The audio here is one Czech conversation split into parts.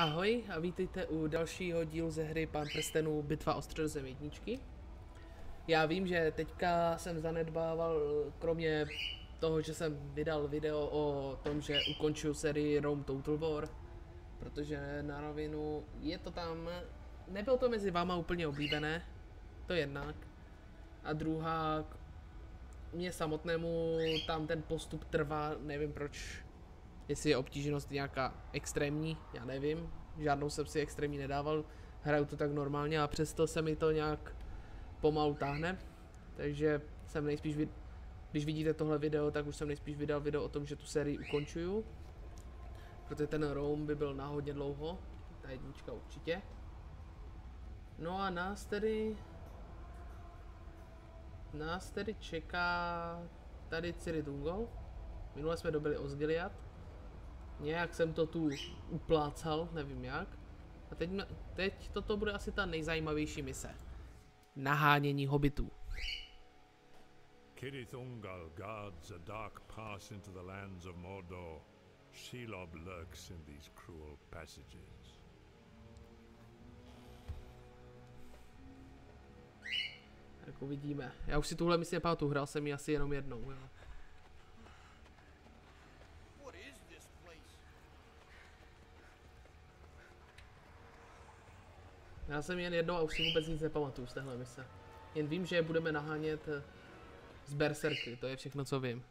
Ahoj a vítejte u dalšího dílu ze hry Pán prstenů Bitva o Středozem jedničky. Já vím, že teďka jsem zanedbával, kromě toho, že jsem vydal video o tom, že ukončuju sérii Rome Total War, protože na rovinu je to tam, nebylo to mezi váma úplně oblíbené, to jednak. A druhá, mě samotnému tam ten postup trvá, nevím proč, jestli je obtíženost nějaká extrémní, já nevím, žádnou jsem si extrémní nedával, hraju to tak normálně a přesto se mi to nějak pomalu táhne, takže jsem nejspíš, když vidíte tohle video, tak už jsem nejspíš vydal video o tom, že tu sérii ukončuju, protože ten Rome by byl na hodně dlouho, ta jednička určitě. No a nás tedy čeká tady Cirith Ungol. Minule jsme dobili Osgiliath. Nějak jsem to tu uplácal, nevím jak. A teď toto bude asi ta nejzajímavější mise. Nahánění hobitů. Cirith Ungol guards a dark pass into the lands of Mordor. Shelob lurks in these cruel passages. Tak uvidíme. Já už si tuhle misi nepamatuju, hrál jsem ji asi jenom jednou. Jo. Já jsem jen jednou a už si vůbec nic nepamatuju z téhle mise. Jen vím, že budeme nahánět z berserky, to je všechno, co vím.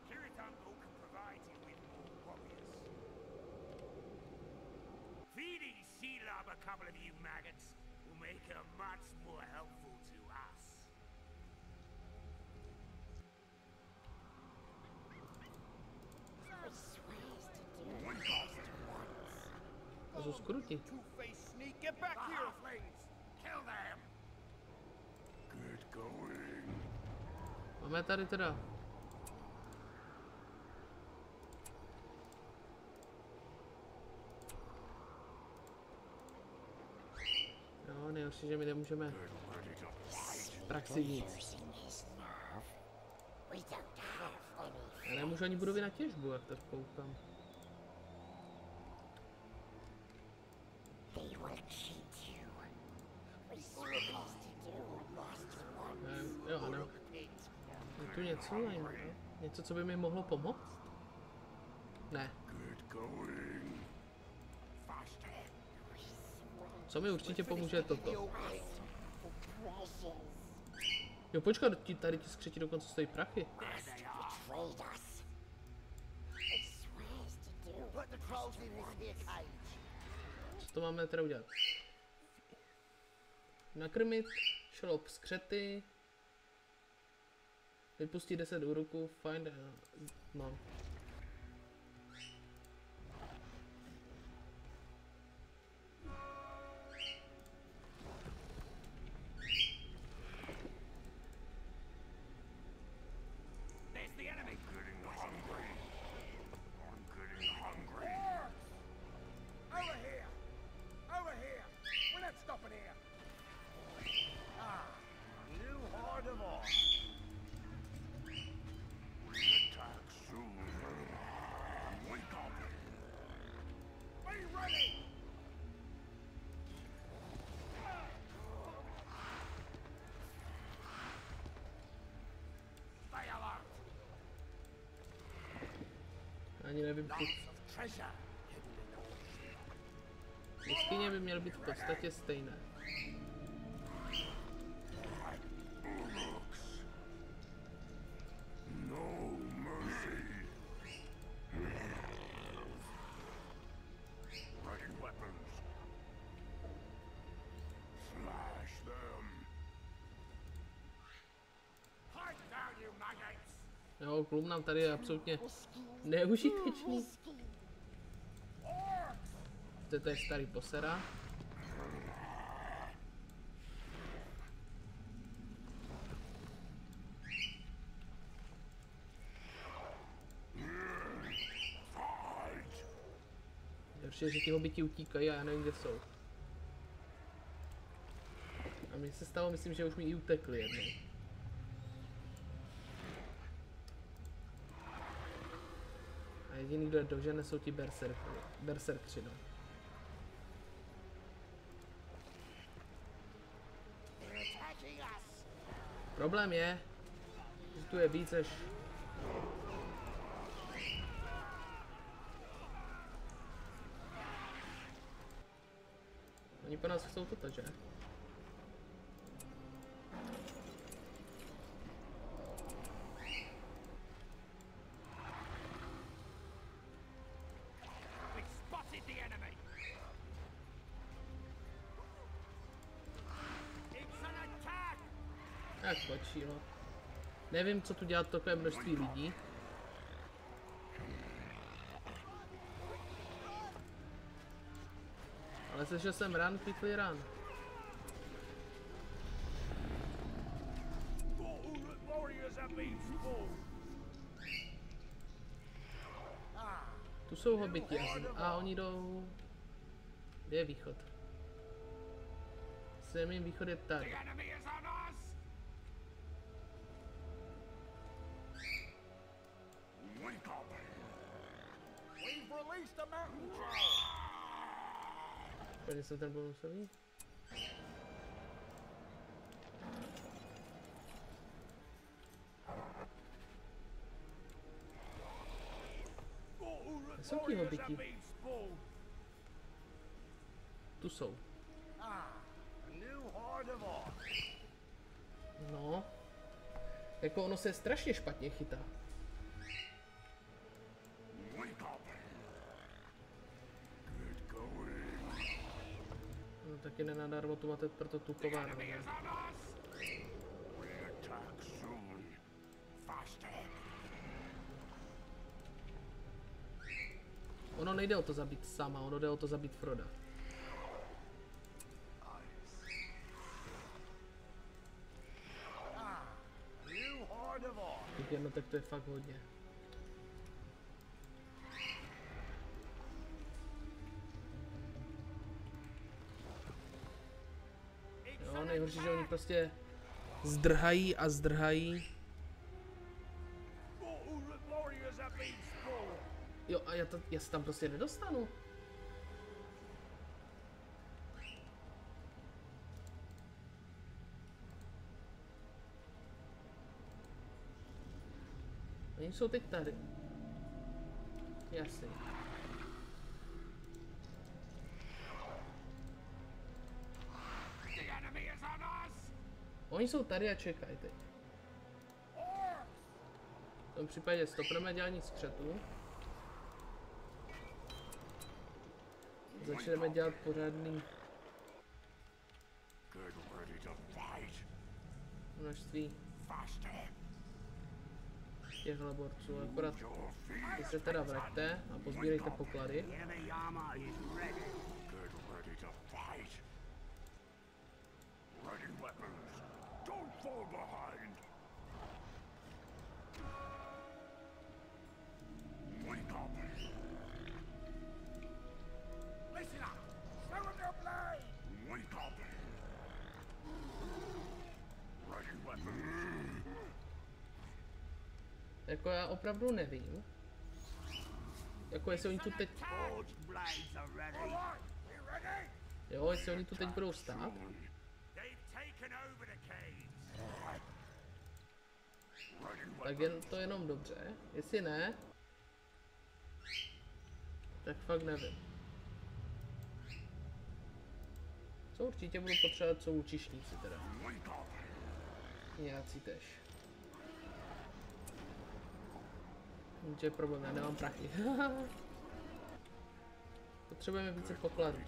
To jsou skruti. Máme tady teda. Jo, nejhorší, že my nemůžeme v praxi nic. Já nemůžu ani budovy na těžbu, jak tak koukám. Jo, ano. Je tu něco zajímavé? Něco, co by mi mohlo pomoct? Ne. Co mi určitě pomůže, je toto. Jo, počkat, tady ti skřeti dokonce stojí prachy. Co to máme teda udělat? Nakrmit šroub skřety. Vypustit 10 úroků, find... no. Ani nevím, jeskyně by měly být v podstatě stejné. Jo, klub nám tady je absolutně neužitečný. To je starý posera. Další je, že ti hobiti utíkají a já nevím, kde jsou. A mně se stalo, myslím, že už mi i utekli jednou. A jediný, kdo je dožene, jsou ti berserkři, no. Problém je, že tu je víc než... Oni po nás chcou toto, že? Jak počí, no. Nevím, co tu dělat takové množství lidí. Ale slyšel jsem run, quickly run. Tu jsou hobiti a oni jdou... Kde je východ? Semím východ je tady. Tady jsem ten bonusový. Kde jsou ti hobiti? Tu jsou. No. Jako ono se strašně špatně chytá. No taky nenadarmo tu máte proto tu kovárnu. Ono nejde o to zabít sama, ono jde o to zabít Froda. Těch jednotek to je fakt hodně. Jo, nejhorší, že oni prostě zdrhají a zdrhají. Jo, a já se tam prostě nedostanu. Oni jsou teď tady. Jasně. Oni jsou tady a čekají teď. V tom případě stopneme dělání střetu. Začneme dělat pořádný množství těchhle borců. Akorát vy se teda vraťte a pozbírejte poklady. Jako já opravdu nevím. Jako jestli oni tu teď... Jo, jestli oni tu teď budou stát. Tak jen to jenom dobře. Jestli ne, tak fakt nevím. Co určitě budu potřebovat, jsou lučišníci teda. Nějací tež. To je problém, já nemám prachy. Potřebujeme více pokladů.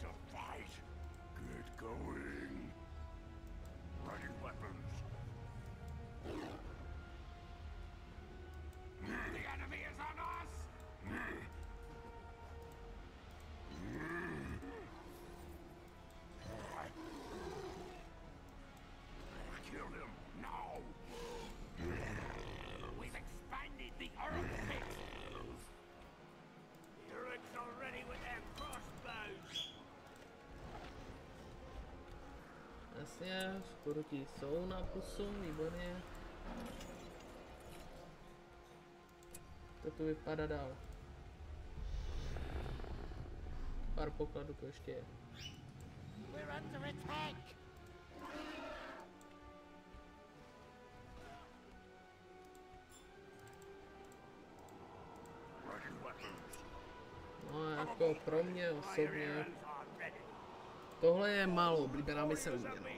Jasně, skoro ti jsou na plusu, výborně. To tu vypadá dál. Pár pokladů to ještě je. jako pro mě osobně, tohle je málo oblíbená mise u mě, no.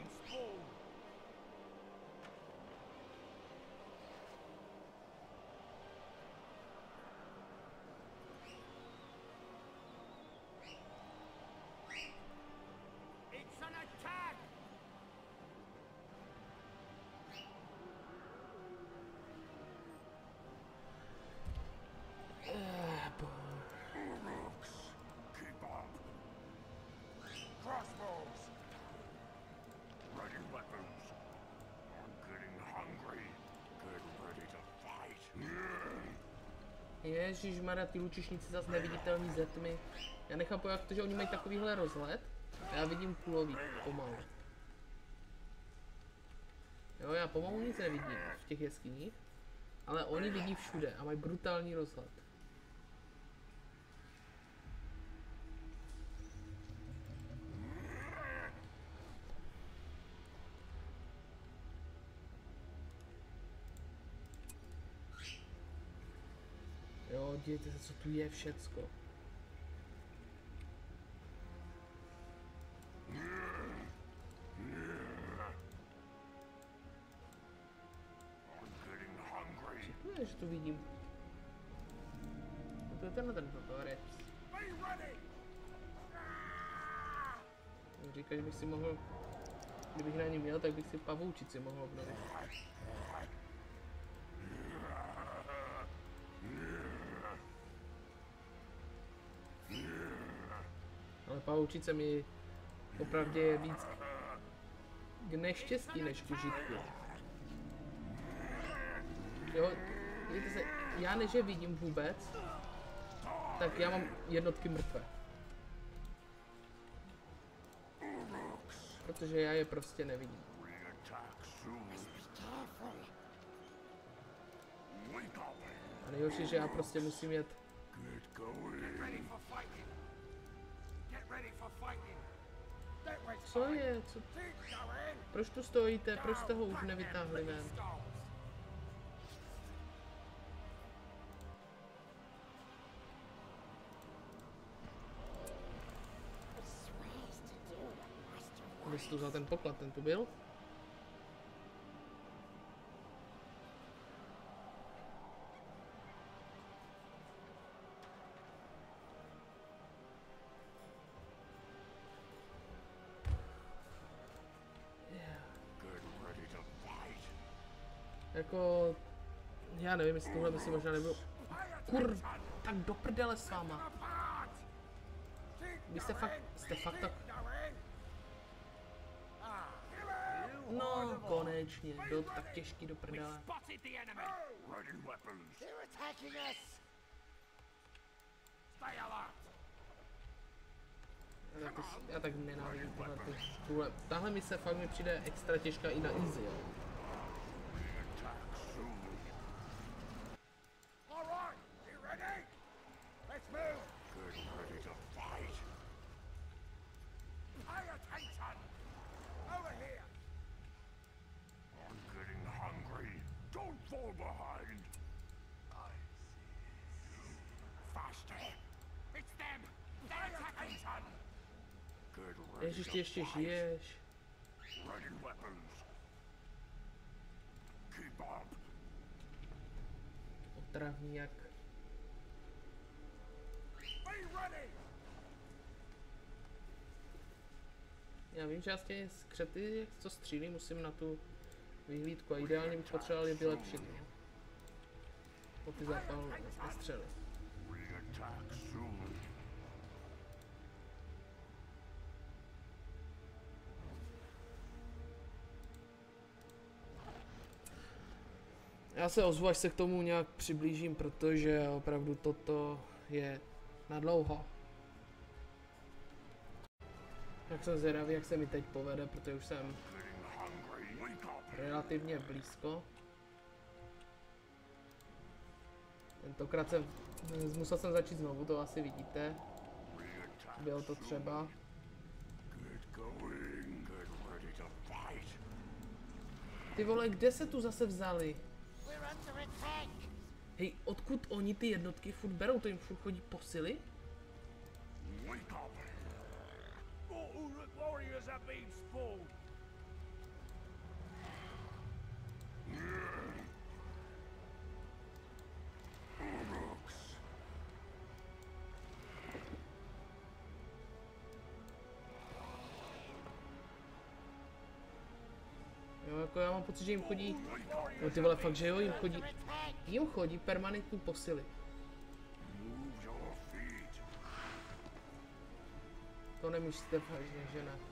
Ježišmarja, ty lučišníci zase neviditelní ze tmy. Já nechápu, jak to, že oni mají takovýhle rozhled. A já vidím kulový, pomalu. Jo, já pomalu nic nevidím v těch jeskyních. Ale oni vidí všude a mají brutální rozhled. Jo, dívejte se, co tu je všecko. Všechno je, že tu vidím. No to je tenhle ten paparex. Říká, že bych si mohl, kdybych na ní měl, tak bych si pavoučici mohl obnovit. Ale pavoučice mi opravdu je víc k neštěstí než k užitku. Jo, vidíte se, já než je vidím vůbec, tak já mám jednotky mrtvé. Protože já je prostě nevidím. A nejhorší, že já prostě musím jet. Co je? Co? Proč tu stojíte? Proč jste ho už nevytáhli ven? Kde jsi tu za ten poklad? Ten tu byl? Jako, já nevím, jestli tohle myslím možná nebylo. Tak do prdele s váma. Vy jste fakt tak. No, konečně, byl to tak těžký do prdele. Já tak nenávidím tuhle. Tahle mise fakt mi přijde extra těžká i na easy, jo. Ježiš, ty ještě žiješ. Otravný jak. Já vím, že já z těch skřety, co střílí, musím na tu vyhlídku a ideálně bych potřeboval je vylepšit. No. Po ty zápalné střely. Já se ozvu, až se k tomu nějak přiblížím, protože opravdu toto je na dlouho. Tak jsem zvědavý, jak se mi teď povede, protože už jsem relativně blízko. Tentokrát musel jsem začít znovu, to asi vidíte. Bylo to třeba. Ty vole, kde se tu zase vzali? Hej, odkud oni ty jednotky furt berou? To jim furt chodí posily? Wake up! More Uruk warriors have been spawned! Uruks! Jo, jako já mám pocit, že jim chodí, no ty vole, fakt, že jo, jim chodí permanentní posily. Move your feet! To nemyslíte vážně, že ne?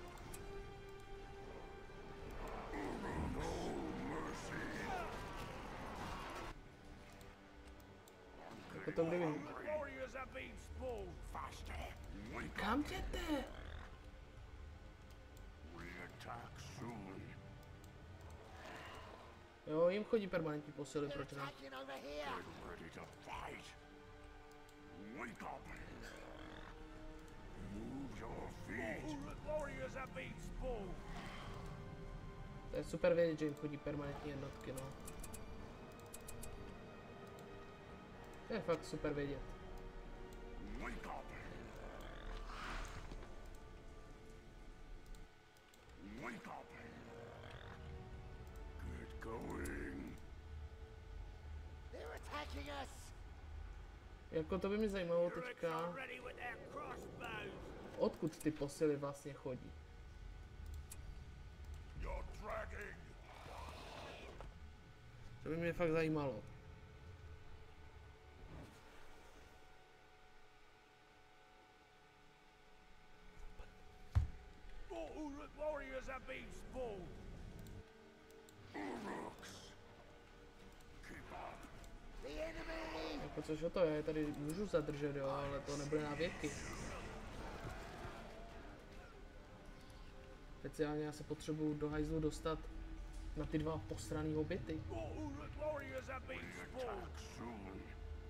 Jako to kdyby... Warriors have been spawned! Faster! Wake Kam jděte? We attack soon! Jo, jim chodí permanentní posily, proč ne? Get ready to fight! Wake up! Move your feet! Uruk warriors have been spawned! To je super vědět, že jim chodí permanentní jednotky, no. To je fakt super vědět. Wake up! Wake up! Get going! They're attacking us! Jako to by mě zajímalo teďka, Ready with their crossbows! odkud ty posily vlastně chodí. You're dragging! To by mě fakt zajímalo. More Uruk warriors have been spawned! Uruks! Keep up! The enemy! Jako což o to je, tady můžu zadržet, jo, ale to nebude na věky. Speciálně já se potřebuju do hajzlu dostat na ty dva posraný hobity. More Uruk warriors have been spawned! Soon!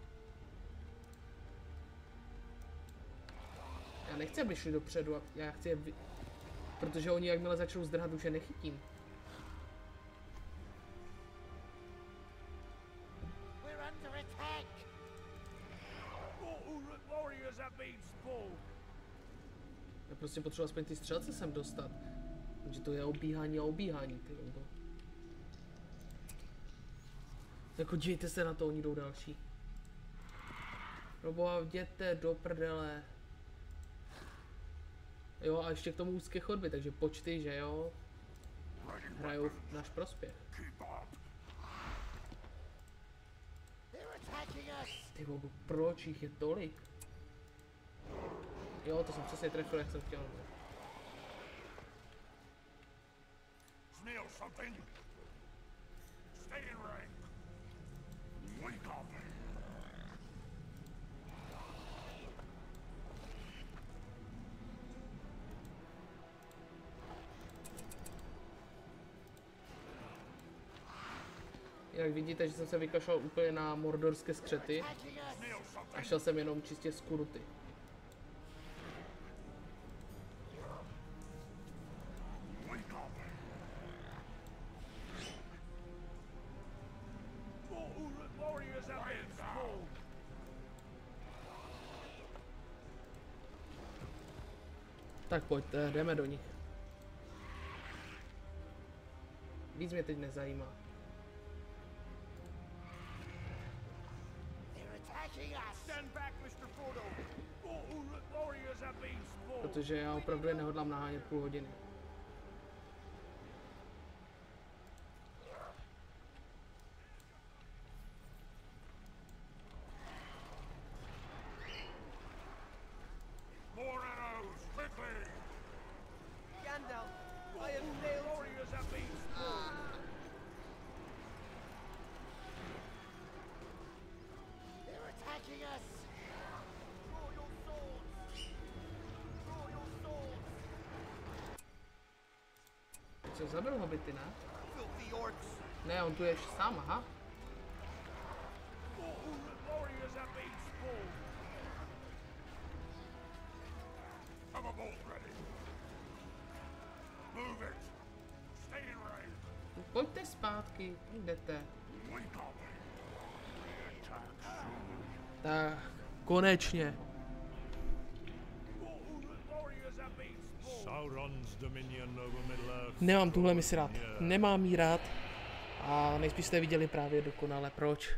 Já nechci, aby šli dopředu, já chci je protože oni jakmile začnou zdrhat, už je nechytím. We're under attack! More Uruk warriors have been spawned! Já prostě potřebuji aspoň ty střelce sem dostat. Takže to je obíhání a obíhání, ty to. Jako dívejte se na to, oni jdou další. Proboha, jděte do prdele. Jo, a ještě k tomu úzké chodby, takže počty, že jo, hrajou v náš prospěch. Keep up! They're attacking us! Ty vogu, proč jich je tolik? Jo, to jsem přesně trefil, jak jsem chtěl. Smell something? Stay in rank! Wake up! Jak vidíte, že jsem se vykašlal úplně na mordorské skřety Attacking us! Smell a something? šel jsem jenom čistě z kuruty. Wake up! More Uruk warriors have been spawned! Tak pojďte, jdeme do nich. Víc mě teď nezajímá, They're attacking us! Stand back, Mr. Frodo! More Uruk warriors have been spawned! protože já opravdu je nehodlám nahánět půl hodiny. More arrows, quickly! Gandalf! I have failed! Warriors have been spawned! They're attacking us! Draw your swords! Draw your swords! Co zabil hobity, ne? Filthy orcs! Ne, on tu je sám, aha. More Uruk warriors have been spawned! Have a bolt ready! Move it! Stay in rank! Pojďte zpátky, jdete. Wake up! We attack soon! Tak, konečně. More Sauron's dominion over Middle-earth. Nemám tuhle misi rád. Nemám jí rád. A nejspíš jste viděli právě dokonale proč.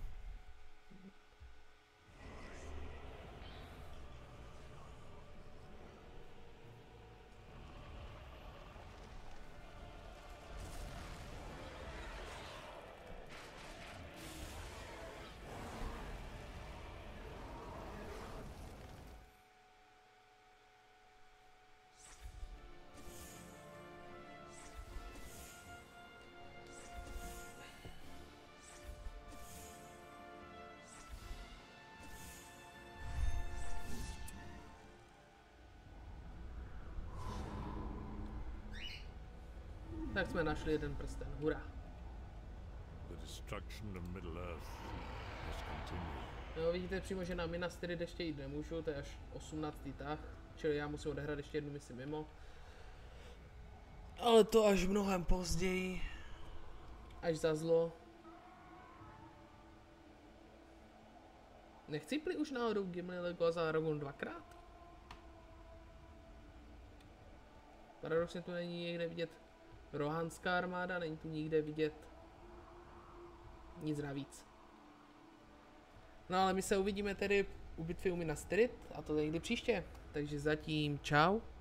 Tak jsme našli jeden prsten, hurá. The destruction of Middle-earth must continue. No, vidíte přímo, že na Minas Tirith ještě jít nemůžu, to je až 18. tah, čili já musím odehrát ještě jednu misi mimo. Ale to až mnohem později, až za zlo. Nechcípli už náhodou Gimli, Legolas a Aragorn dvakrát? Paradoxně tu není někde vidět rohanská armáda, není tu nikde vidět nic navíc. No ale my se uvidíme tedy u bitvy u Minas Tirith a to někdy příště. Takže zatím čau.